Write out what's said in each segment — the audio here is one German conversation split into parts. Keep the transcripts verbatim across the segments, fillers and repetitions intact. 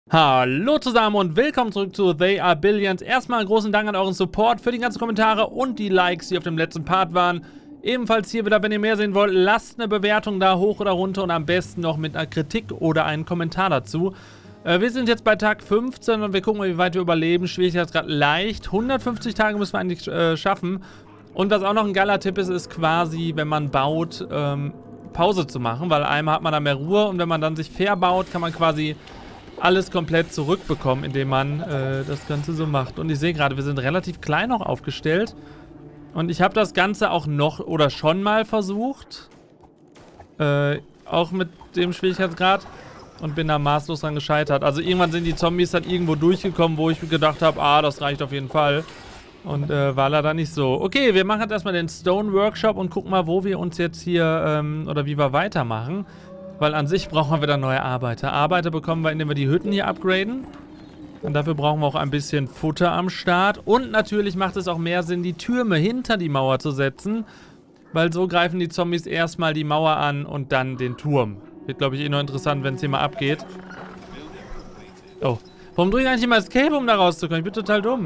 Hallo zusammen und willkommen zurück zu They Are Billions. Erstmal einen großen Dank an euren Support für die ganzen Kommentare und die Likes, die auf dem letzten Part waren. Ebenfalls hier wieder, wenn ihr mehr sehen wollt, lasst eine Bewertung da hoch oder runter und am besten noch mit einer Kritik oder einem Kommentar dazu. Äh, wir sind jetzt bei Tag fünfzehn und wir gucken mal, wie weit wir überleben. Schwierigkeitsgrad leicht. hundertfünfzig Tage müssen wir eigentlich äh, schaffen. Und was auch noch ein geiler Tipp ist, ist quasi, wenn man baut, ähm, Pause zu machen, weil einmal hat man dann mehr Ruhe und wenn man dann sich verbaut, kann man quasi alles komplett zurückbekommen, indem man äh, das Ganze so macht. Und ich sehe gerade, wir sind relativ klein noch aufgestellt. Und ich habe das Ganze auch noch oder schon mal versucht. Äh, auch mit dem Schwierigkeitsgrad. Und bin da maßlos dran gescheitert. Also irgendwann sind die Zombies dann irgendwo durchgekommen, wo ich gedacht habe, ah, das reicht auf jeden Fall. Und äh, war leider nicht so. Okay, wir machen jetzt erstmal den Stone Workshop und gucken mal, wo wir uns jetzt hier, ähm, oder wie wir weitermachen. Weil an sich brauchen wir wieder neue Arbeiter. Arbeiter bekommen wir, indem wir die Hütten hier upgraden. Und dafür brauchen wir auch ein bisschen Futter am Start. Und natürlich macht es auch mehr Sinn, die Türme hinter die Mauer zu setzen. Weil so greifen die Zombies erstmal die Mauer an und dann den Turm. Wird, glaube ich, eh noch interessant, wenn es hier mal abgeht. Oh. Warum drücke ich eigentlich immer Escape, um da rauszukommen? Ich bin total dumm.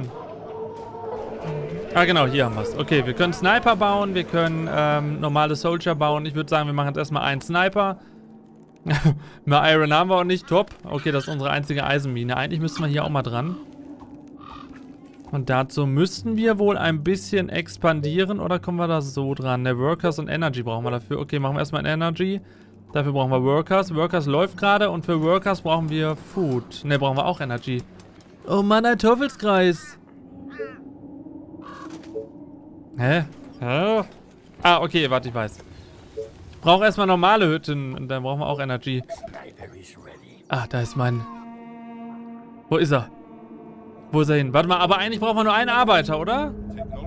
Ah, genau, hier haben wir es. Okay, wir können Sniper bauen. Wir können ähm, normale Soldier bauen. Ich würde sagen, wir machen jetzt erstmal einen Sniper. Mehr Iron haben wir auch nicht. Top. Okay, das ist unsere einzige Eisenmine. Eigentlich müssten wir hier auch mal dran. Und dazu müssten wir wohl ein bisschen expandieren. Oder kommen wir da so dran? Ne, Workers und Energy brauchen wir dafür. Okay, machen wir erstmal ein Energy. Dafür brauchen wir Workers. Workers läuft gerade. Und für Workers brauchen wir Food. Ne, brauchen wir auch Energy. Oh Mann, ein Teufelskreis. Hä? Hä? Ah, okay, warte, ich weiß. Brauche erstmal normale Hütten und dann brauchen wir auch Energy. Ah, da ist mein... Wo ist er? Wo ist er hin? Warte mal, aber eigentlich brauchen wir nur einen Arbeiter, oder?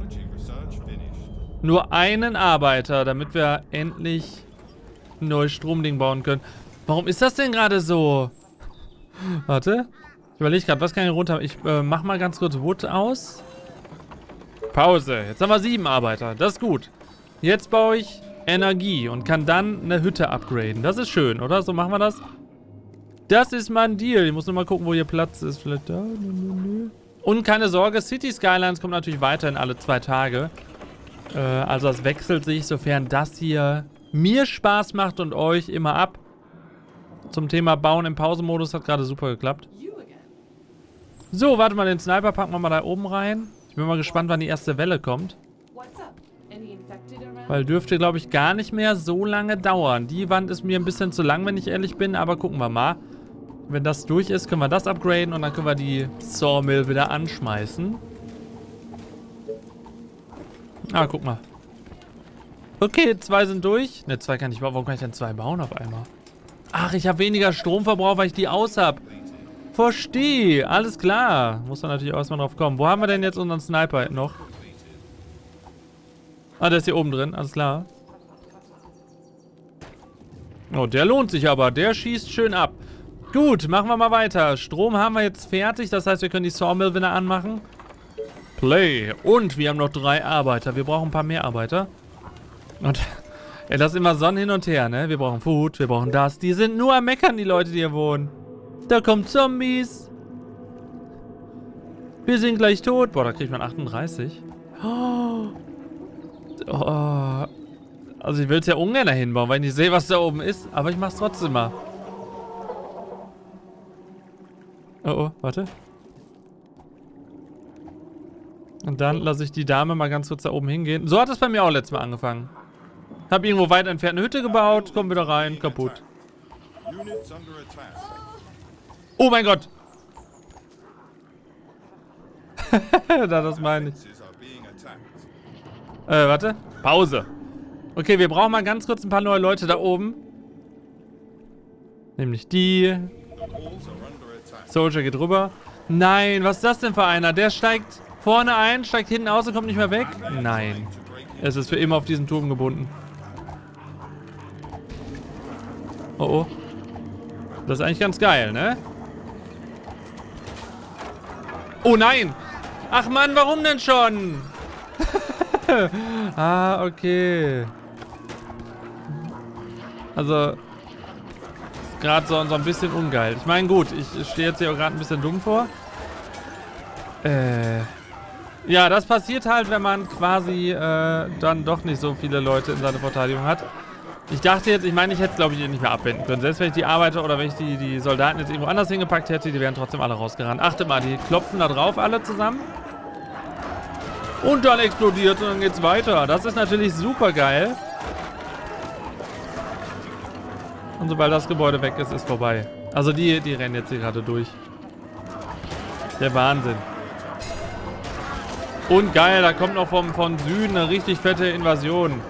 Nur einen Arbeiter, damit wir endlich ein neues Stromding bauen können. Warum ist das denn gerade so? Warte. Ich überlege gerade, was kann ich runter... Ich äh, mach mal ganz kurz Wood aus. Pause. Jetzt haben wir sieben Arbeiter. Das ist gut. Jetzt baue ich Energie und kann dann eine Hütte upgraden. Das ist schön, oder? So machen wir das. Das ist mein Deal. Ich muss nur mal gucken, wo hier Platz ist. Vielleicht da? Und keine Sorge, City Skylines kommt natürlich weiterhin alle zwei Tage. Äh, also es wechselt sich, sofern das hier mir Spaß macht und euch immer ab. Zum Thema Bauen im Pausemodus hat gerade super geklappt. So, warte mal, den Sniper packen wir mal da oben rein. Ich bin mal gespannt, wann die erste Welle kommt. Weil dürfte, glaube ich, gar nicht mehr so lange dauern. Die Wand ist mir ein bisschen zu lang, wenn ich ehrlich bin, aber gucken wir mal. Wenn das durch ist, können wir das upgraden und dann können wir die Sawmill wieder anschmeißen. Ah, guck mal. Okay, zwei sind durch. Ne, zwei kann ich bauen. Warum kann ich denn zwei bauen auf einmal? Ach, ich habe weniger Stromverbrauch, weil ich die aus habe. Verstehe. Alles klar. Muss man natürlich auch erstmal drauf kommen. Wo haben wir denn jetzt unseren Sniper noch? Ah, der ist hier oben drin, alles klar. Oh, der lohnt sich aber. Der schießt schön ab. Gut, machen wir mal weiter. Strom haben wir jetzt fertig, das heißt, wir können die Sawmill wieder anmachen. Play. Und wir haben noch drei Arbeiter. Wir brauchen ein paar mehr Arbeiter. Und ja, das ist immer Sonnen hin und her, ne? Wir brauchen Food, wir brauchen das. Die sind nur am Meckern, die Leute, die hier wohnen. Da kommen Zombies. Wir sind gleich tot. Boah, da kriegt man achtunddreißig. Oh. Oh, also ich will es ja ungern dahin bauen, weil ich nicht sehe, was da oben ist. Aber ich mache es trotzdem mal. Oh, oh, warte. Und dann lasse ich die Dame mal ganz kurz da oben hingehen. So hat es bei mir auch letztes Mal angefangen. Hab irgendwo weit entfernt eine Hütte gebaut, komm wieder rein, kaputt. Oh mein Gott! da, das meine ich. Äh, warte. Pause. Okay, wir brauchen mal ganz kurz ein paar neue Leute da oben. Nämlich die. Soldier geht rüber. Nein, was ist das denn für einer? Der steigt vorne ein, steigt hinten aus und kommt nicht mehr weg? Nein. Es ist für immer auf diesen Turm gebunden. Oh oh. Das ist eigentlich ganz geil, ne? Oh nein! Ach Mann, warum denn schon? Ah, okay. Also, gerade so, so ein bisschen ungeil. Ich meine, gut, ich stehe jetzt hier auch gerade ein bisschen dumm vor. Äh... Ja, das passiert halt, wenn man quasi äh, dann doch nicht so viele Leute in seiner Verteidigung hat. Ich dachte jetzt, ich meine, ich hätte glaube ich nicht mehr abwenden können. Selbst wenn ich die Arbeiter oder wenn ich die, die Soldaten jetzt irgendwo anders hingepackt hätte, die wären trotzdem alle rausgerannt. Achtet mal, die klopfen da drauf alle zusammen. Und dann explodiert und dann geht's weiter. Das ist natürlich super geil. Und sobald das Gebäude weg ist, ist vorbei. Also die, die rennen jetzt hier gerade durch. Der Wahnsinn. Und geil, da kommt noch vom, von Süden eine richtig fette Invasion.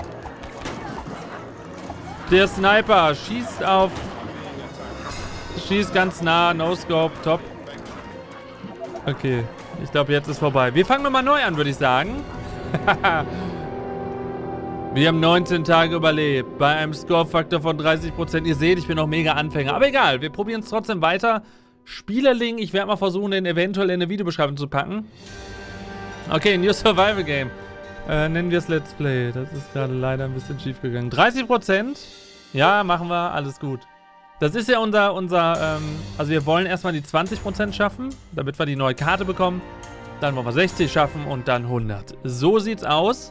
Der Sniper schießt auf... Schießt ganz nah, No-Scope, top. Okay, ich glaube, jetzt ist vorbei. Wir fangen nochmal neu an, würde ich sagen. Wir haben neunzehn Tage überlebt. Bei einem Score-Faktor von dreißig Prozent. Ihr seht, ich bin noch mega Anfänger. Aber egal, wir probieren es trotzdem weiter. Spielerlink, ich werde mal versuchen, den eventuell in eine Videobeschreibung zu packen. Okay, New Survival Game. Äh, nennen wir es Let's Play. Das ist gerade leider ein bisschen schief gegangen. dreißig Prozent. Ja, machen wir. Alles gut. Das ist ja unser, unser, ähm, also wir wollen erstmal die zwanzig Prozent schaffen, damit wir die neue Karte bekommen. Dann wollen wir sechzig schaffen und dann hundert. So sieht's aus.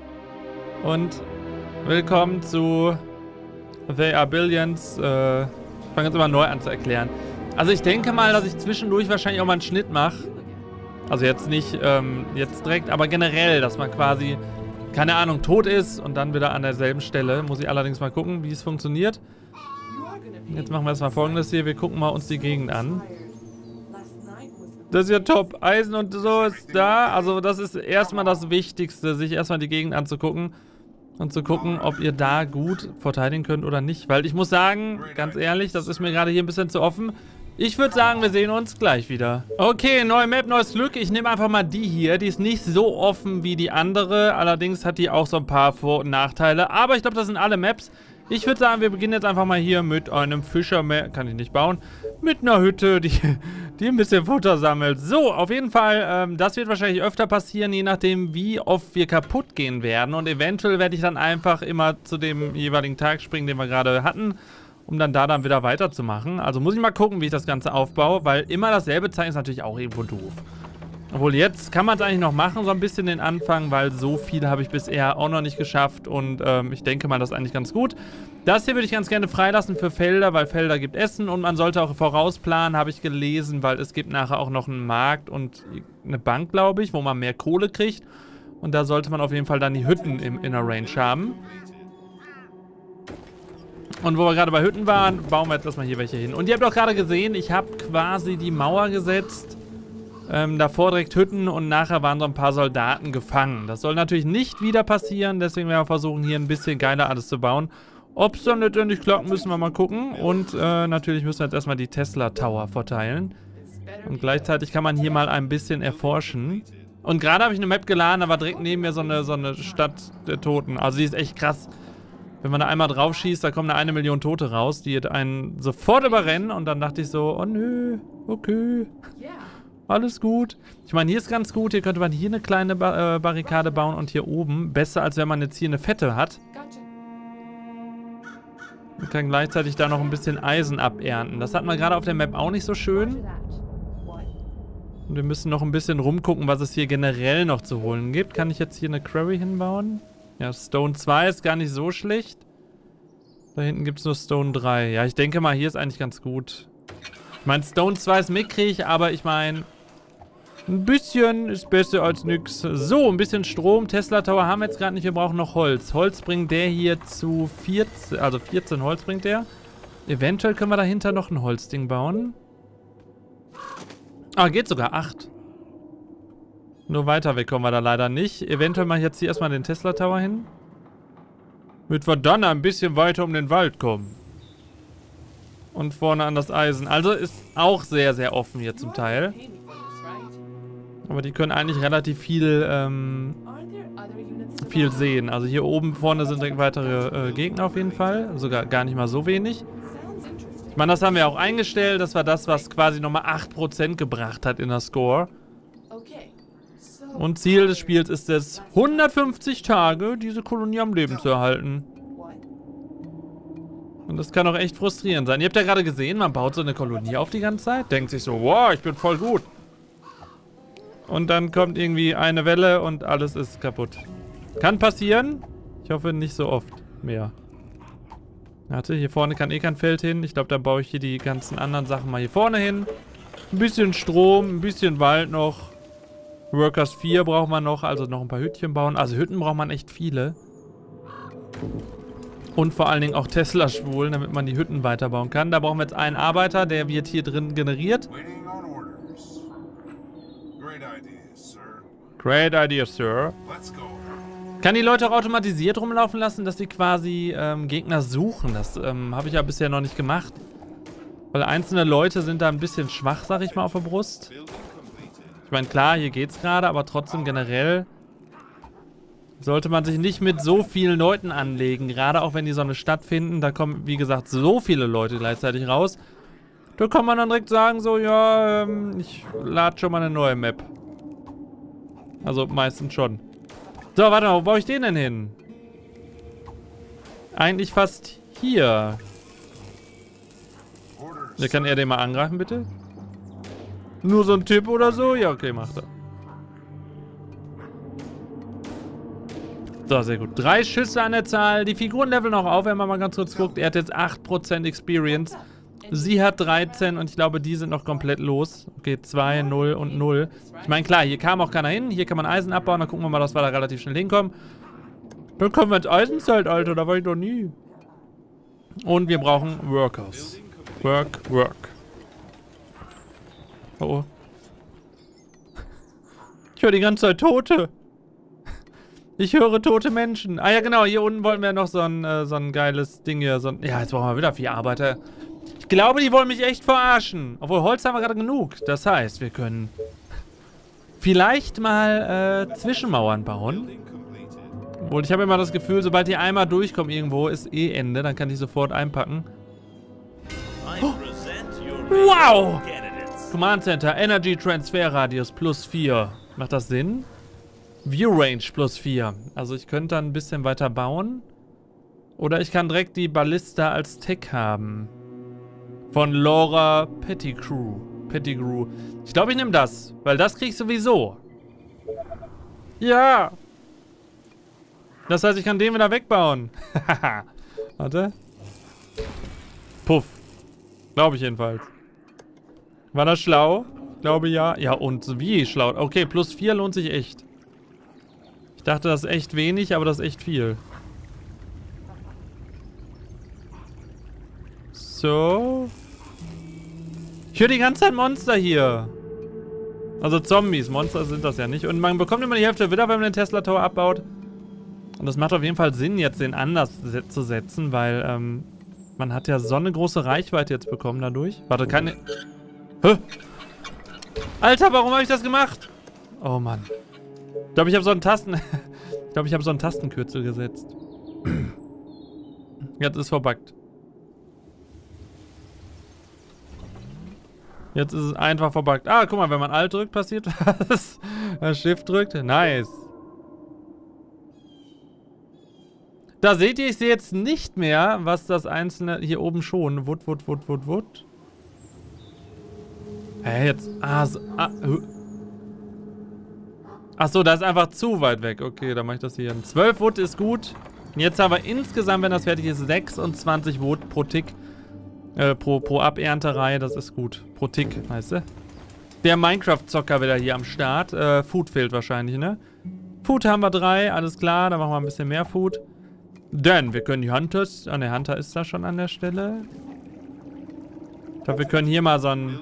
Und willkommen zu They Are Billions. Äh, ich fange jetzt immer neu an zu erklären. Also ich denke mal, dass ich zwischendurch wahrscheinlich auch mal einen Schnitt mache. Also jetzt nicht ähm, jetzt direkt, aber generell, dass man quasi, keine Ahnung, tot ist und dann wieder an derselben Stelle. Muss ich allerdings mal gucken, wie es funktioniert. Jetzt machen wir erstmal Folgendes hier. Wir gucken mal uns die Gegend an. Das ist ja top. Eisen und so ist da. Also das ist erstmal das Wichtigste, sich erstmal die Gegend anzugucken. Und zu gucken, ob ihr da gut verteidigen könnt oder nicht. Weil ich muss sagen, ganz ehrlich, das ist mir gerade hier ein bisschen zu offen. Ich würde sagen, wir sehen uns gleich wieder. Okay, neue Map, neues Glück. Ich nehme einfach mal die hier. Die ist nicht so offen wie die andere. Allerdings hat die auch so ein paar Vor- und Nachteile. Aber ich glaube, das sind alle Maps. Ich würde sagen, wir beginnen jetzt einfach mal hier mit einem Fischer. Kann ich nicht bauen. Mit einer Hütte, die, die ein bisschen Futter sammelt. So, auf jeden Fall, ähm, das wird wahrscheinlich öfter passieren, je nachdem, wie oft wir kaputt gehen werden. Und eventuell werde ich dann einfach immer zu dem jeweiligen Tag springen, den wir gerade hatten, um dann da dann wieder weiterzumachen. Also muss ich mal gucken, wie ich das Ganze aufbaue, weil immer dasselbe zeigen ist natürlich auch irgendwo doof. Obwohl jetzt kann man es eigentlich noch machen, so ein bisschen den Anfang, weil so viel habe ich bisher auch noch nicht geschafft und ähm, ich denke mal, das ist eigentlich ganz gut. Das hier würde ich ganz gerne freilassen für Felder, weil Felder gibt Essen und man sollte auch vorausplanen, habe ich gelesen, weil es gibt nachher auch noch einen Markt und eine Bank, glaube ich, wo man mehr Kohle kriegt und da sollte man auf jeden Fall dann die Hütten im Inner Range haben. Und wo wir gerade bei Hütten waren, bauen wir jetzt erstmal hier welche hin. Und ihr habt auch gerade gesehen, ich habe quasi die Mauer gesetzt. Ähm, davor direkt Hütten und nachher waren so ein paar Soldaten gefangen. Das soll natürlich nicht wieder passieren, deswegen werden wir versuchen, hier ein bisschen geiler alles zu bauen. Ob es dann letztendlich klappt, müssen wir mal gucken. Und äh, natürlich müssen wir jetzt erstmal die Tesla Tower verteilen. Und gleichzeitig kann man hier mal ein bisschen erforschen. Und gerade habe ich eine Map geladen, da war direkt neben mir so eine, so eine Stadt der Toten. Also die ist echt krass. Wenn man da einmal drauf schießt, da kommen da eine Million Tote raus, die einen sofort überrennen. Und dann dachte ich so, oh nö, okay, alles gut. Ich meine, hier ist ganz gut. Hier könnte man hier eine kleine ba äh, Barrikade bauen und hier oben. Besser, als wenn man jetzt hier eine fette hat. Man kann gleichzeitig da noch ein bisschen Eisen abernten. Das hat man gerade auf der Map auch nicht so schön. Und wir müssen noch ein bisschen rumgucken, was es hier generell noch zu holen gibt. Kann ich jetzt hier eine Quarry hinbauen? Ja, Stone zwei ist gar nicht so schlecht. Da hinten gibt es nur Stone drei. Ja, ich denke mal, hier ist eigentlich ganz gut. Ich meine, Stone zwei ist mickrig, aber ich meine, ein bisschen ist besser als nix. So, ein bisschen Strom. Tesla Tower haben wir jetzt gerade nicht. Wir brauchen noch Holz. Holz bringt der hier zu vierzehn, also vierzehn Holz bringt der. Eventuell können wir dahinter noch ein Holzding bauen. Ah, geht sogar acht. Nur weiter weg kommen wir da leider nicht. Eventuell mache ich jetzt hier erstmal den Tesla Tower hin. Damit wir dann ein bisschen weiter um den Wald kommen. Und vorne an das Eisen. Also ist auch sehr, sehr offen hier zum Teil. Aber die können eigentlich relativ viel, ähm, viel sehen. Also hier oben vorne sind direkt weitere äh, Gegner auf jeden Fall. Sogar gar nicht mal so wenig. Ich meine, das haben wir auch eingestellt. Das war das, was quasi nochmal acht Prozent gebracht hat in der Score. Und Ziel des Spiels ist es, hundertfünfzig Tage diese Kolonie am Leben zu erhalten. Und das kann auch echt frustrierend sein. Ihr habt ja gerade gesehen, man baut so eine Kolonie auf die ganze Zeit. Denkt sich so, wow, ich bin voll gut. Und dann kommt irgendwie eine Welle und alles ist kaputt. Kann passieren. Ich hoffe nicht so oft mehr. Warte, hier vorne kann eh kein Feld hin. Ich glaube, da baue ich hier die ganzen anderen Sachen mal hier vorne hin. Ein bisschen Strom, ein bisschen Wald noch. Workers vier braucht man noch, also noch ein paar Hütchen bauen. Also Hütten braucht man echt viele. Und vor allen Dingen auch Tesla-Schwulen, damit man die Hütten weiterbauen kann. Da brauchen wir jetzt einen Arbeiter, der wird hier drin generiert. Great idea, Sir. Kann die Leute auch automatisiert rumlaufen lassen, dass sie quasi ähm, Gegner suchen. Das ähm, habe ich ja bisher noch nicht gemacht. Weil einzelne Leute sind da ein bisschen schwach, sag ich mal, auf der Brust. Ich meine, klar, hier geht's gerade, aber trotzdem generell sollte man sich nicht mit so vielen Leuten anlegen. Gerade auch wenn die so eine Stadt finden, da kommen, wie gesagt, so viele Leute gleichzeitig raus. Da kann man dann direkt sagen, so, ja, ähm, ich lade schon mal eine neue Map. Also meistens schon. So, warte mal, wo baue ich den denn hin? Eigentlich fast hier. Ja, kann er den mal angreifen, bitte? Nur so ein Tipp oder so? Ja, okay, macht er. So, sehr gut. Drei Schüsse an der Zahl. Die Figuren leveln auch auf, wenn man mal ganz kurz guckt. Er hat jetzt acht Prozent Experience. Sie hat dreizehn und ich glaube, die sind noch komplett los. Okay, zwei, null und null. Ich meine, klar, hier kam auch keiner hin. Hier kann man Eisen abbauen. Dann gucken wir mal, dass wir da relativ schnell hinkommen. Dann kommen wir ins Eisenzelt, Alter. Da war ich noch nie. Und wir brauchen Workers. Work, work. Oh, oh. Ich höre die ganze Zeit Tote. Ich höre tote Menschen. Ah ja, genau. Hier unten wollten wir noch so ein, äh, so ein geiles Ding hier. So ein, ja, jetzt brauchen wir wieder vier Arbeiter. Ich glaube, die wollen mich echt verarschen. Obwohl, Holz haben wir gerade genug. Das heißt, wir können vielleicht mal äh, Zwischenmauern bauen. Obwohl, ich habe immer das Gefühl, sobald die einmal durchkommen irgendwo, ist eh Ende. Dann kann ich sofort einpacken. Oh. Wow! Command Center, Energy Transfer Radius plus vier. Macht das Sinn? View Range plus vier. Also ich könnte dann ein bisschen weiter bauen. Oder ich kann direkt die Ballista als Tech haben. Von Laura Pettigrew. Pettigrew. Ich glaube, ich nehme das. Weil das kriege ich sowieso. Ja. Das heißt, ich kann den wieder wegbauen. Warte. Puff. Glaube ich jedenfalls. War das schlau? Ich glaube ja. Ja, und wie schlau? Okay, plus vier lohnt sich echt. Ich dachte, das ist echt wenig, aber das ist echt viel. So. Ich höre die ganze Zeit Monster hier. Also Zombies. Monster sind das ja nicht. Und man bekommt immer die Hälfte wieder, wenn man den Tesla Tower abbaut. Und das macht auf jeden Fall Sinn, jetzt den anders zu setzen, weil ähm, man hat ja so eine große Reichweite jetzt bekommen dadurch. Warte, keine... Hä? Alter, warum habe ich das gemacht? Oh Mann. Ich glaube, ich habe so einen Tasten... ich glaube, ich habe so einen Tastenkürzel gesetzt. Jetzt ist verbuggt. Jetzt ist es einfach verbuggt. Ah, guck mal, wenn man Alt drückt, passiert was. Das Shift drückt. Nice. Da seht ihr, ich sehe jetzt nicht mehr, was das einzelne... Hier oben schon. Wut, wut, wut, wut, wut. Hä, hey, jetzt... Ah, so, ah, Achso, da ist einfach zu weit weg. Okay, dann mache ich das hier. zwölf Wood ist gut. Und jetzt haben wir insgesamt, wenn das fertig ist, sechsundzwanzig Wood pro Tick. Äh, pro, pro Abernterei. Das ist gut. Pro Tick, weißt du? Der Minecraft-Zocker wieder hier am Start. Äh, Food fehlt wahrscheinlich, ne? Food haben wir drei. Alles klar, dann machen wir ein bisschen mehr Food. Denn wir können die Hunters... Ah, ne, Hunter ist da schon an der Stelle. Ich glaube, wir können hier mal so einen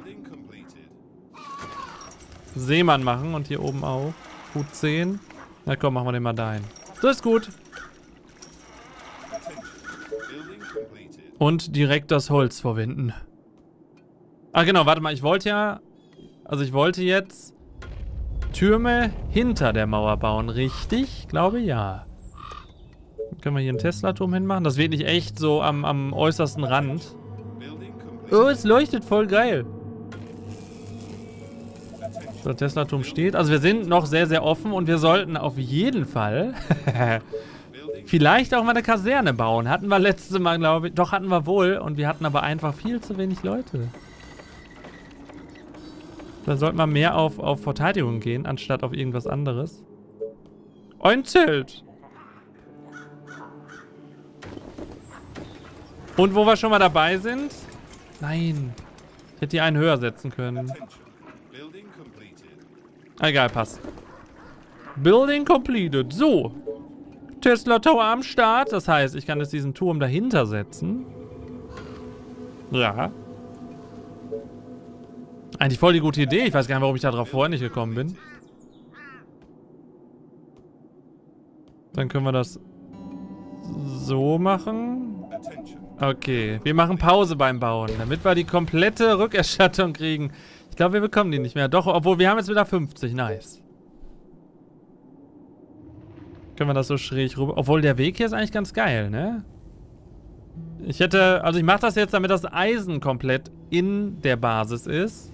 Seemann machen und hier oben auch. Food zehn. Na komm, machen wir den mal dahin. So ist gut. Und direkt das Holz verwenden. Ah, genau, warte mal, ich wollte ja... Also ich wollte jetzt Türme hinter der Mauer bauen, richtig? Ich glaube, ja. Können wir hier einen Tesla-Turm hinmachen? Das wird nicht echt so am, am äußersten Rand. Oh, es leuchtet voll geil. So, der Tesla-Turm steht. Also wir sind noch sehr, sehr offen und wir sollten auf jeden Fall Vielleicht auch mal eine Kaserne bauen. Hatten wir letztes Mal, glaube ich. Doch, hatten wir wohl. Und wir hatten aber einfach viel zu wenig Leute. Da sollte man mehr auf, auf Verteidigung gehen, anstatt auf irgendwas anderes. Ein Zelt. Und wo wir schon mal dabei sind? Nein. Ich hätte hier einen höher setzen können. Egal, passt. Building completed. So. Tesla Tower am Start. Das heißt, ich kann jetzt diesen Turm dahinter setzen. Ja. Eigentlich voll die gute Idee. Ich weiß gar nicht, warum ich da drauf vorher nicht gekommen bin. Dann können wir das so machen. Okay, wir machen Pause beim Bauen, damit wir die komplette Rückerstattung kriegen. Ich glaube, wir bekommen die nicht mehr. Doch, obwohl wir haben jetzt wieder fünfzig. Nice. Können wir das so schräg rüber... Obwohl, der Weg hier ist eigentlich ganz geil, ne? Ich hätte... Also ich mache das jetzt, damit das Eisen komplett in der Basis ist.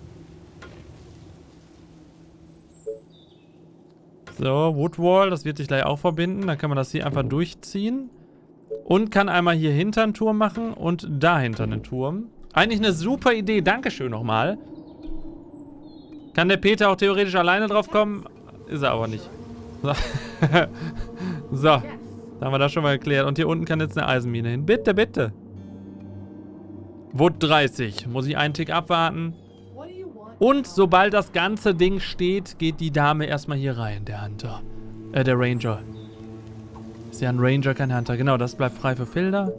So, Woodwall, das wird sich gleich auch verbinden. Dann kann man das hier einfach durchziehen. Und kann einmal hier hinter einen Turm machen und dahinter einen Turm. Eigentlich eine super Idee. Dankeschön nochmal. Kann der Peter auch theoretisch alleine drauf kommen? Ist er aber nicht. So. So. Da haben wir das schon mal erklärt. Und hier unten kann jetzt eine Eisenmine hin. Bitte, bitte. Wood dreißig. Muss ich einen Tick abwarten. Und sobald das ganze Ding steht, geht die Dame erstmal hier rein. Der Hunter. Äh, der Ranger. Ist ja ein Ranger, kein Hunter. Genau, das bleibt frei für Felder.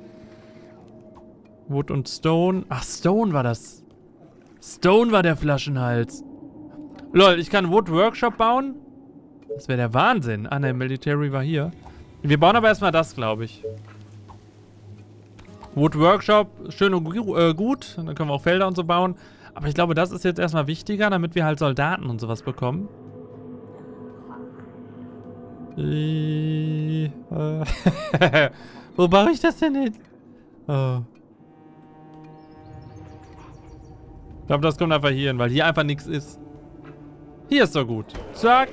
Wood und Stone. Ach, Stone war das. Stone war der Flaschenhals. Lol, ich kann Wood Workshop bauen. Das wäre der Wahnsinn. Ah, ne, Military war hier. Wir bauen aber erstmal das, glaube ich. Wood Workshop, schön und äh, gut. Dann können wir auch Felder und so bauen. Aber ich glaube, das ist jetzt erstmal wichtiger, damit wir halt Soldaten und sowas bekommen. Äh, äh Wo baue ich das denn hin? Oh. Ich glaube, das kommt einfach hier hin, weil hier einfach nichts ist. Hier ist so gut. Zack.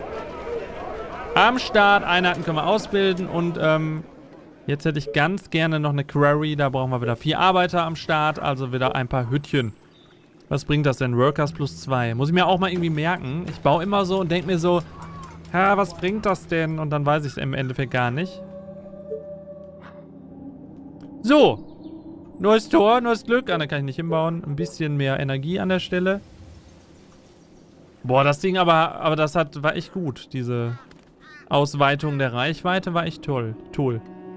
Am Start. Einheiten können wir ausbilden. Und ähm, jetzt hätte ich ganz gerne noch eine Quarry. Da brauchen wir wieder vier Arbeiter am Start. Also wieder ein paar Hütchen. Was bringt das denn? Workers plus zwei. Muss ich mir auch mal irgendwie merken. Ich baue immer so und denke mir so, ja, was bringt das denn? Und dann weiß ich es im Endeffekt gar nicht. So. Neues Tor, neues Glück. Ah, da kann ich nicht hinbauen. Ein bisschen mehr Energie an der Stelle. Boah, das Ding aber, aber das hat, war echt gut. Diese Ausweitung der Reichweite war echt toll. Toll.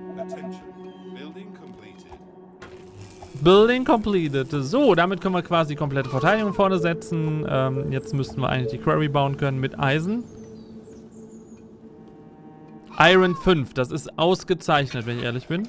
Building completed. So, damit können wir quasi komplette Verteidigung vorne setzen. Ähm, jetzt müssten wir eigentlich die Quarry bauen können mit Eisen. Iron fünf, das ist ausgezeichnet, wenn ich ehrlich bin.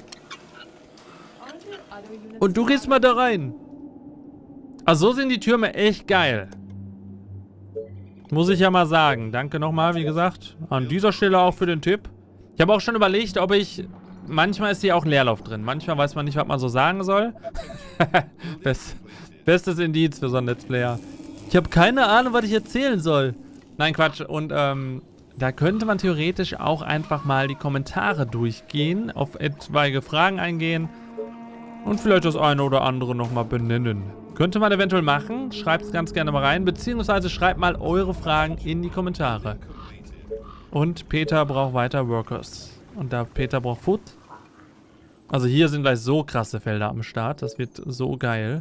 Und du gehst mal da rein. Also so sind die Türme echt geil. Muss ich ja mal sagen. Danke nochmal, wie gesagt. An dieser Stelle auch für den Tipp. Ich habe auch schon überlegt, ob ich... Manchmal ist hier auch Leerlauf drin. Manchmal weiß man nicht, was man so sagen soll. Best, bestes Indiz für so einen Let's Player. Ich habe keine Ahnung, was ich erzählen soll. Nein, Quatsch. Und ähm, da könnte man theoretisch auch einfach mal die Kommentare durchgehen, auf etwaige Fragen eingehen und vielleicht das eine oder andere nochmal benennen. Könnte man eventuell machen. Schreibt es ganz gerne mal rein. Beziehungsweise schreibt mal eure Fragen in die Kommentare. Und Peter braucht weiter Workers. Und da Peter braucht Food. Also hier sind gleich so krasse Felder am Start. Das wird so geil.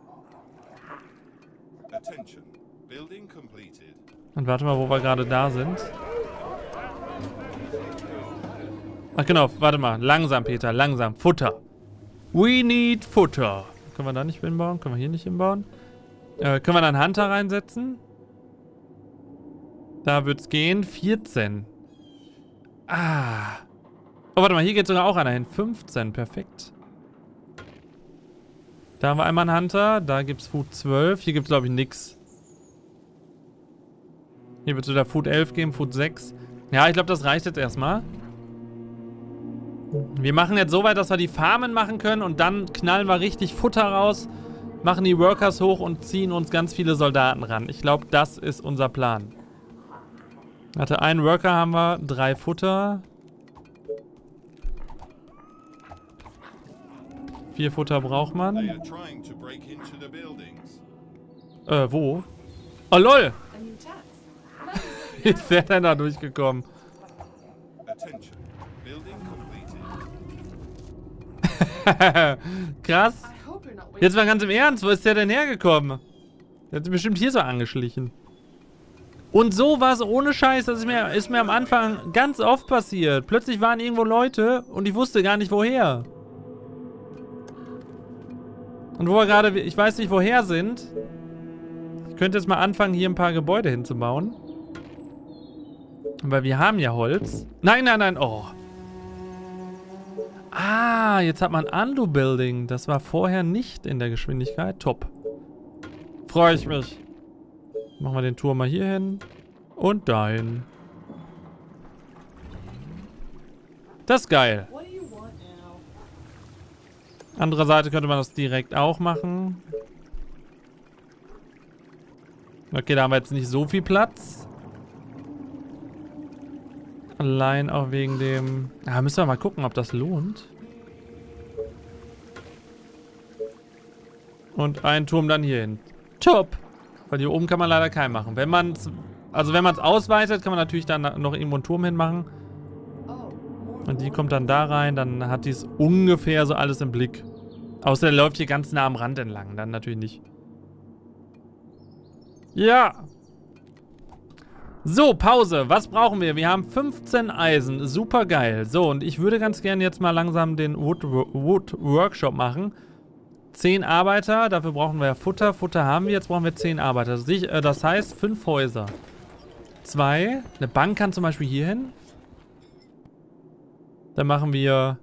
Und warte mal, wo wir gerade da sind. Ach genau, warte mal. Langsam, Peter, langsam. Futter. We need Futter. Können wir da nicht hinbauen? Können wir hier nicht hinbauen? Äh, können wir da einen Hunter reinsetzen? Da wird's gehen. vierzehn. Ah. Oh, warte mal, hier geht sogar auch einer hin. fünfzehn, perfekt. Da haben wir einmal einen Hunter. Da gibt's Food zwölf. Hier gibt's, glaube ich, nix. Hier wird es wieder Food elf geben, Food sechs. Ja, ich glaube, das reicht jetzt erstmal. Wir machen jetzt so weit, dass wir die Farmen machen können und dann knallen wir richtig Futter raus, machen die Workers hoch und ziehen uns ganz viele Soldaten ran. Ich glaube, das ist unser Plan. Warte, einen Worker haben wir, drei Futter. Vier Futter braucht man. They are trying to break into the buildings. Äh, wo? Oh, lol! A new task. Wie ist der denn da durchgekommen? Attention. Building completed. Krass. I hope you're not waiting. Jetzt mal ganz im Ernst, wo ist der denn hergekommen? Der hat sich bestimmt hier so angeschlichen. Und so war es ohne Scheiß, das ist mir, ist mir am Anfang ganz oft passiert. Plötzlich waren irgendwo Leute und ich wusste gar nicht woher. Und wo wir gerade, ich weiß nicht woher sind. Ich könnte jetzt mal anfangen, hier ein paar Gebäude hinzubauen. Weil wir haben ja Holz. Nein, nein, nein, oh. Ah, jetzt hat man Undo Building. Das war vorher nicht in der Geschwindigkeit. Top. Freue ich mich. Machen wir den Turm mal hier hin. Und dahin. Das ist geil. What do you want now? Andere Seite könnte man das direkt auch machen. Okay, da haben wir jetzt nicht so viel Platz. Allein auch wegen dem... Ah, müssen wir mal gucken, ob das lohnt. Und ein Turm dann hier hin. Top! Weil hier oben kann man leider keinen machen. Wenn man es... Also wenn man es ausweitet, kann man natürlich dann noch irgendwo einen Turm hinmachen. Oh, more Und die kommt dann da rein. Dann hat die es ungefähr so alles im Blick. Außer der läuft hier ganz nah am Rand entlang. Dann natürlich nicht. Ja! So, Pause. Was brauchen wir? Wir haben fünfzehn Eisen. Super geil. So, und ich würde ganz gerne jetzt mal langsam den Wood, Wood Workshop machen. zehn Arbeiter. Dafür brauchen wir Futter. Futter haben wir. Jetzt brauchen wir zehn Arbeiter. Das heißt, fünf Häuser. Zwei. Eine Bank kann zum Beispiel hier hin. Dann machen wir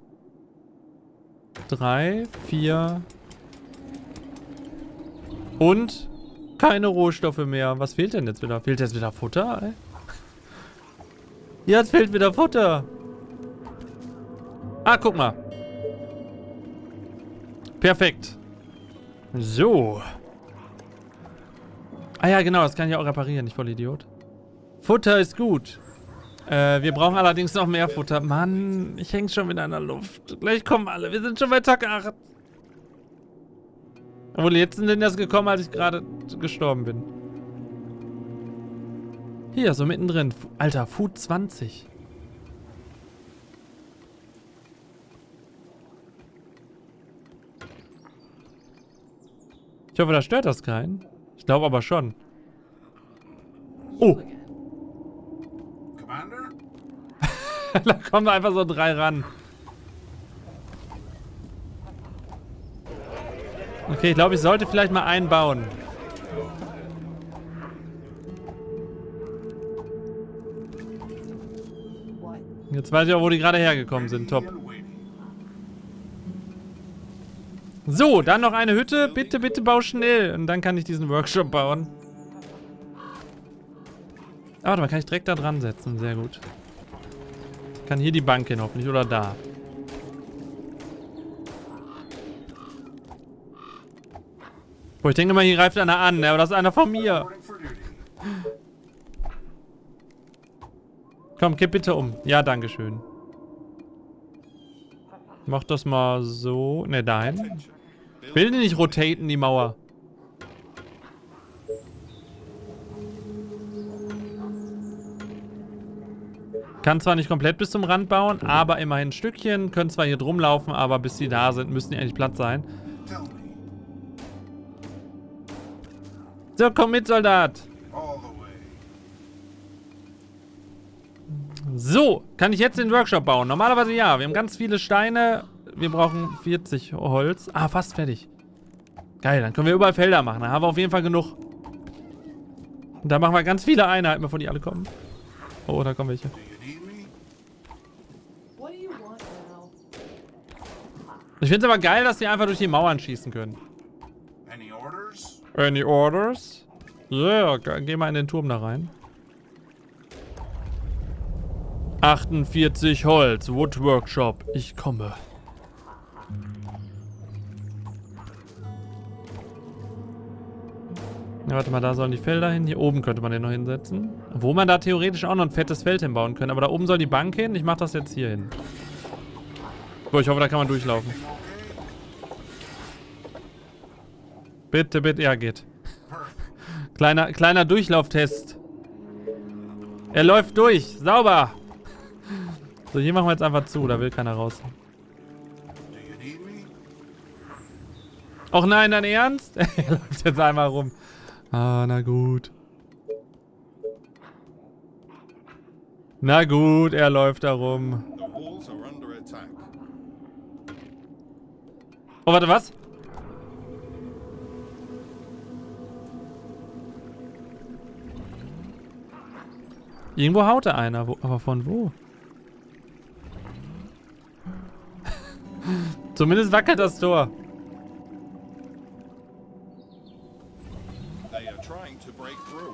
drei, vier und keine Rohstoffe mehr. Was fehlt denn jetzt wieder? Fehlt jetzt wieder Futter? Ey? Jetzt fehlt wieder Futter. Ah, guck mal. Perfekt. So. Ah ja, genau. Das kann ich auch reparieren. Ich voll Idiot. Futter ist gut. Äh, wir brauchen allerdings noch mehr Futter. Mann, ich hänge schon wieder in der Luft. Gleich kommen alle. Wir sind schon bei Tag acht. Obwohl, jetzt sind denn erst gekommen, als ich gerade gestorben bin. Hier, so mittendrin. Alter, Food zwanzig. Ich hoffe, da stört das keinen. Ich glaube aber schon. Oh. Commander? Da kommen einfach so drei ran. Okay, ich glaube, ich sollte vielleicht mal einen bauen. what? Jetzt weiß ich auch, wo die gerade hergekommen sind. Top. So, dann noch eine Hütte. Bitte, bitte bau schnell. Und dann kann ich diesen Workshop bauen. Ah, warte mal, kann ich direkt da dran setzen. Sehr gut. Kann hier die Bank hin, hoffentlich. Oder da. Boah, ich denke mal, hier greift einer an. Aber das ist einer von mir. Komm, kipp bitte um. Ja, dankeschön. Mach das mal so. Ne, dahin. Ich will die nicht rotaten, die Mauer. Kann zwar nicht komplett bis zum Rand bauen, aber immerhin ein Stückchen. Können zwar hier drum laufen, aber bis die da sind, müssen die eigentlich platt sein. So, komm mit, Soldat. So, kann ich jetzt den Workshop bauen? Normalerweise ja. Wir haben ganz viele Steine. Wir brauchen vierzig Holz. Ah, fast fertig. Geil, dann können wir überall Felder machen. Dann haben wir auf jeden Fall genug. Und da machen wir ganz viele Einheiten, bevor die alle kommen. Oh, da kommen welche. What do you want now? Ich finde es aber geil, dass die einfach durch die Mauern schießen können. Any orders? Any orders? Ja, yeah, geh mal in den Turm da rein. achtundvierzig Holz, Wood Workshop. Ich komme. Ja, warte mal, da sollen die Felder hin. Hier oben könnte man den noch hinsetzen. Wo man da theoretisch auch noch ein fettes Feld hinbauen könnte. Aber da oben soll die Bank hin. Ich mach das jetzt hier hin. Boah, ich hoffe, da kann man durchlaufen. Bitte, bitte, ja, geht. Kleiner, kleiner Durchlauftest. Er läuft durch. Sauber. So, hier machen wir jetzt einfach zu. Da will keiner raus. Do you need me? Och nein, dein Ernst? Er läuft jetzt einmal rum. Ah, na gut. Na gut, er läuft da rum. The walls are under attack. Oh, warte, was? Irgendwo haut da einer, wo, aber von wo? Zumindest wackelt das Tor. They are trying to break through.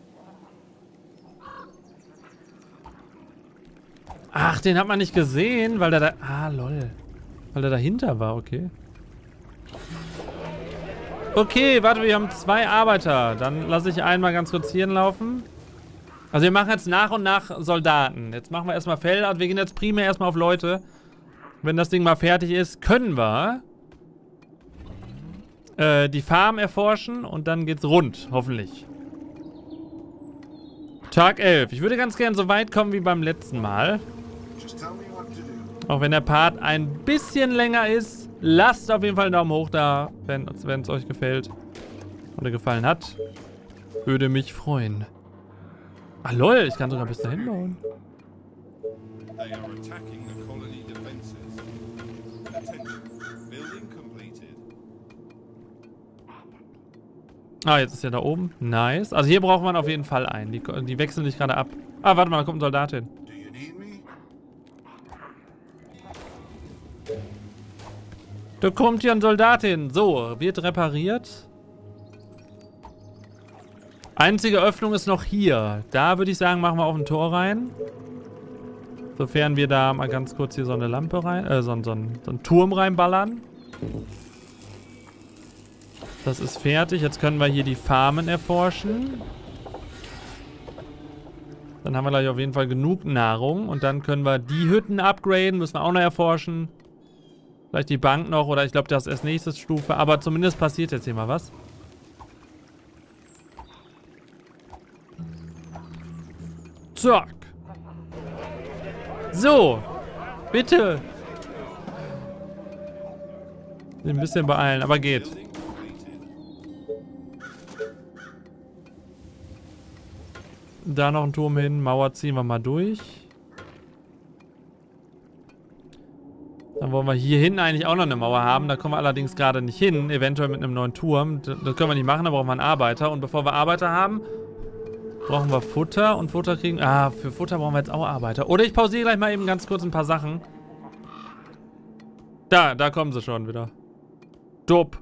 Ach, den hat man nicht gesehen, weil der da... Ah, lol. Weil der dahinter war, okay. Okay, warte, wir haben zwei Arbeiter. Dann lasse ich einen mal ganz kurz hier hinlaufen. Also wir machen jetzt nach und nach Soldaten. Jetzt machen wir erstmal Felder. Wir gehen jetzt primär erstmal auf Leute. Wenn das Ding mal fertig ist, können wir äh, die Farm erforschen und dann geht's rund, hoffentlich. Tag elf. Ich würde ganz gern so weit kommen wie beim letzten Mal. Just tell me what to do. Auch wenn der Part ein bisschen länger ist, lasst auf jeden Fall einen Daumen hoch da, wenn es euch gefällt oder gefallen hat. Würde mich freuen. Ah lol, ich kann sogar bis dahin bauen. They are attacking the colony defenses. Attention. Building completed. Ah, jetzt ist er da oben. Nice. Also hier braucht man auf jeden Fall einen. Die, die wechseln sich gerade ab. Ah, warte mal, da kommt ein Soldat hin. Do you need me? Da kommt hier ein Soldat hin. So, wird repariert. Einzige Öffnung ist noch hier. Da würde ich sagen, machen wir auf ein Tor rein. Sofern wir da mal ganz kurz hier so eine Lampe rein, äh, so, so, so einen Turm reinballern. Das ist fertig. Jetzt können wir hier die Farmen erforschen. Dann haben wir gleich auf jeden Fall genug Nahrung. Und dann können wir die Hütten upgraden. Müssen wir auch noch erforschen. Vielleicht die Bank noch. Oder ich glaube, das ist erst nächste Stufe. Aber zumindest passiert jetzt hier mal was. Zack. So. Bitte. Ein bisschen beeilen, aber geht. Building completed. Da noch ein Turm hin. Mauer ziehen wir mal durch. Dann wollen wir hier hinten eigentlich auch noch eine Mauer haben. Da kommen wir allerdings gerade nicht hin. Eventuell mit einem neuen Turm. Das können wir nicht machen, da brauchen wir einen Arbeiter. Und bevor wir Arbeiter haben, brauchen wir Futter. Und Futter kriegen... Ah, für Futter brauchen wir jetzt auch Arbeiter. Oder ich pausiere gleich mal eben ganz kurz ein paar Sachen. Da, da kommen sie schon wieder. Dopp.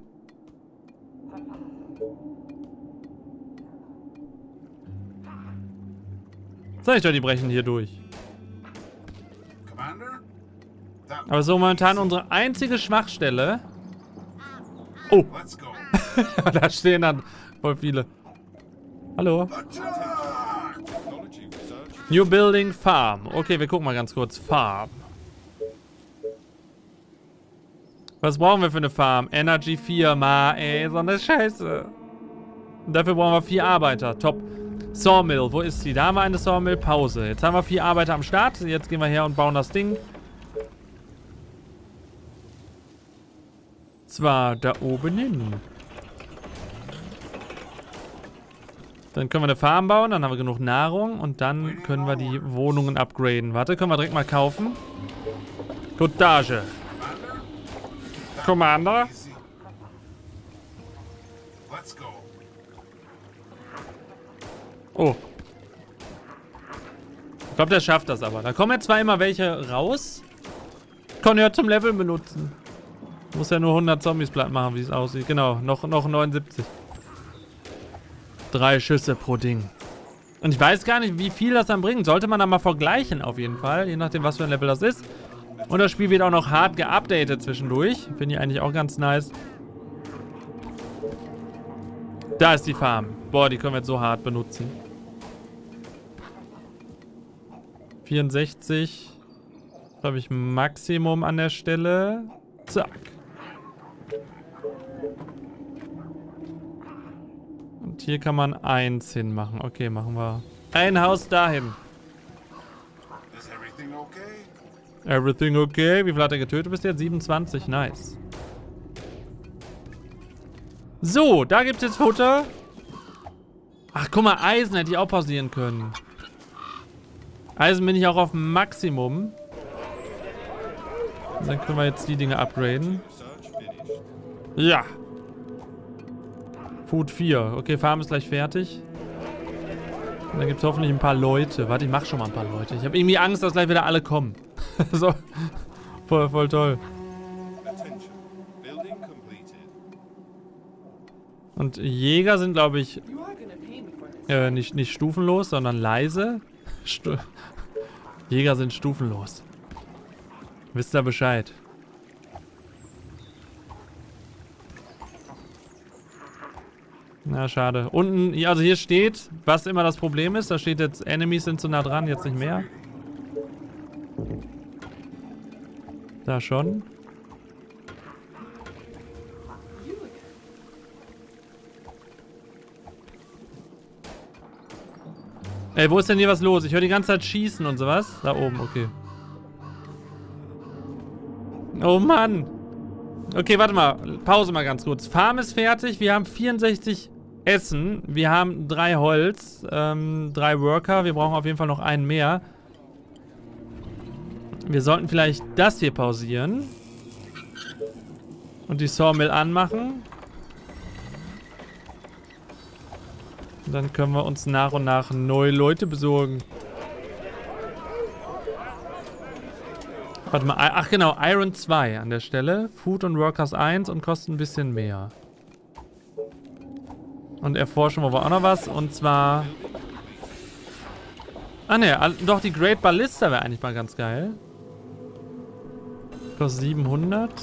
Sag ich doch, die brechen hier durch. Commander? That Aber so momentan unsere einzige Schwachstelle. Oh, Let's go. da stehen dann voll viele. Hallo. Attack! Technology research. New Building Farm. Okay, wir gucken mal ganz kurz. Farm. Was brauchen wir für eine Farm? Energy vier. Ma, ey, so eine Scheiße. Und dafür brauchen wir vier Arbeiter. Top. Sawmill, wo ist die? Da haben wir eine Sawmill. Pause. Jetzt haben wir vier Arbeiter am Start. Jetzt gehen wir her und bauen das Ding. Zwar da oben hin. Dann können wir eine Farm bauen, dann haben wir genug Nahrung und dann können wir die Wohnungen upgraden. Warte, können wir direkt mal kaufen. Cottage. Commander. Easy. Let's go. Oh. Ich glaube, der schafft das aber. Da kommen jetzt zwar immer welche raus. Kann ja zum Level benutzen. Muss ja nur hundert Zombies platt machen, wie es aussieht. Genau, noch, noch neunundsiebzig. Drei Schüsse pro Ding. Und ich weiß gar nicht, wie viel das dann bringt. Sollte man da mal vergleichen auf jeden Fall. Je nachdem, was für ein Level das ist. Und das Spiel wird auch noch hart geupdatet zwischendurch. Finde ich eigentlich auch ganz nice. Da ist die Farm. Boah, die können wir jetzt so hart benutzen. vierundsechzig. Glaube ich, Maximum an der Stelle. Zack. Und hier kann man eins hinmachen. Okay, machen wir ein Haus dahin. Is everything okay? Everything okay? Wie viel hat er getötet bis jetzt? siebenundzwanzig, nice. So, da gibt es jetzt Futter. Ach, guck mal, Eisen hätte ich auch pausieren können. Eisen bin ich auch auf Maximum. Dann können wir jetzt die Dinge upgraden. Search finished. Ja. Food vier. Okay, Farm ist gleich fertig. Und dann gibt es hoffentlich ein paar Leute. Warte, ich mach schon mal ein paar Leute. Ich habe irgendwie Angst, dass gleich wieder alle kommen. So. Voll, voll toll. Attention. Building completed. Und Jäger sind, glaube ich, You are gonna pay me for this. äh, nicht, nicht stufenlos, sondern leise. Stu Jäger sind stufenlos. Wisst ihr Bescheid? Na, schade. Unten, ja, also hier steht, was immer das Problem ist. Da steht jetzt, Enemies sind zu nah dran, jetzt nicht mehr. Da schon. You again. Ey, wo ist denn hier was los? Ich höre die ganze Zeit schießen und sowas. Da oben, okay. Oh Mann. Okay, warte mal. Pause mal ganz kurz. Farm ist fertig. Wir haben vierundsechzig Essen. Wir haben drei Holz. Ähm, drei Worker. Wir brauchen auf jeden Fall noch einen mehr. Wir sollten vielleicht das hier pausieren. Und die Sawmill anmachen. Und dann können wir uns nach und nach neue Leute besorgen. Warte mal, ach genau, Iron zwei an der Stelle. Food und Workers eins und kostet ein bisschen mehr. Und erforschen wir auch noch was. Und zwar... Ah ne, doch die Great Ballista wäre eigentlich mal ganz geil. Kostet siebenhundert.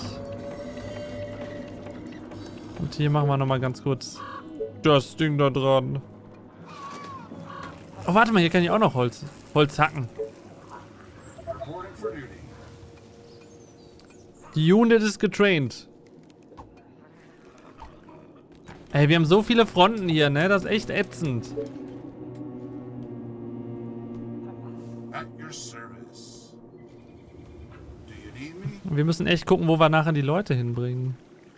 Und hier machen wir nochmal ganz kurz das Ding da dran. Oh, warte mal, hier kann ich auch noch Holz, Holz hacken. Reporting for duty. Die Unit ist getraint. Ey, wir haben so viele Fronten hier, ne? Das ist echt ätzend. At your service. Do you need me? Wir müssen echt gucken, wo wir nachher die Leute hinbringen.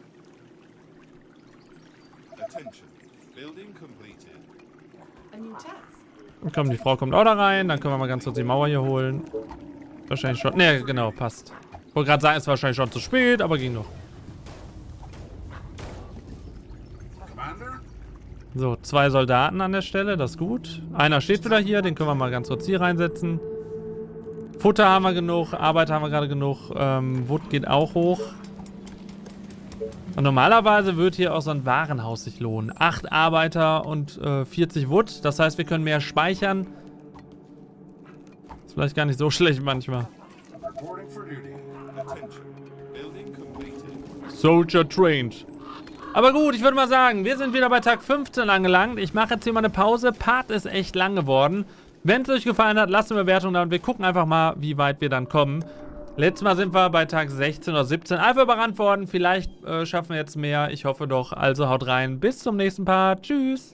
Attention. Building completed. A new task. Komm, die Frau kommt auch da rein. Dann können wir mal ganz kurz die Mauer hier holen. Wahrscheinlich schon. Ne, genau, passt. Ich wollte gerade sagen, es ist wahrscheinlich schon zu spät, aber ging noch. Commander? So, zwei Soldaten an der Stelle, das ist gut. Einer steht wieder hier, den können wir mal ganz kurz hier reinsetzen. Futter haben wir genug, Arbeit haben wir gerade genug. Ähm, Wood geht auch hoch. Und normalerweise wird hier auch so ein Warenhaus sich lohnen. Acht Arbeiter und äh, vierzig Wood. Das heißt, wir können mehr speichern. Ist vielleicht gar nicht so schlecht manchmal. Reporting for duty. Attention. Building completed. Soldier trained. Aber gut, ich würde mal sagen, wir sind wieder bei Tag fünfzehn angelangt. Ich mache jetzt hier mal eine Pause. Part ist echt lang geworden. Wenn es euch gefallen hat, lasst eine Bewertung da und wir gucken einfach mal, wie weit wir dann kommen. Letztes Mal sind wir bei Tag sechzehn oder siebzehn einfach überrannt worden. Vielleicht äh, schaffen wir jetzt mehr. Ich hoffe doch. Also haut rein. Bis zum nächsten Part. Tschüss.